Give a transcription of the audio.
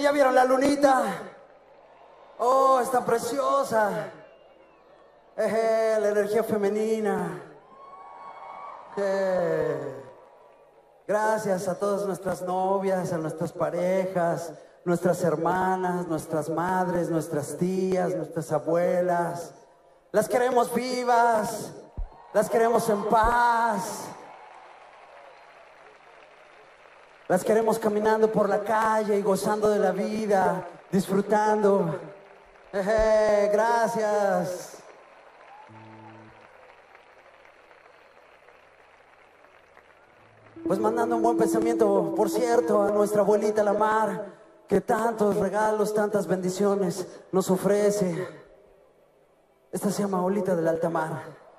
¿Ya vieron la lunita? Oh, está preciosa. La energía femenina. Gracias a todas nuestras novias, a nuestras parejas, nuestras hermanas, nuestras madres, nuestras tías, nuestras abuelas. Las queremos vivas, las queremos en paz. Las queremos caminando por la calle y gozando de la vida, disfrutando. Gracias. Pues mandando un buen pensamiento, por cierto, a nuestra abuelita la mar, que tantos regalos, tantas bendiciones nos ofrece. Esta se llama Abuelita del Alta Mar.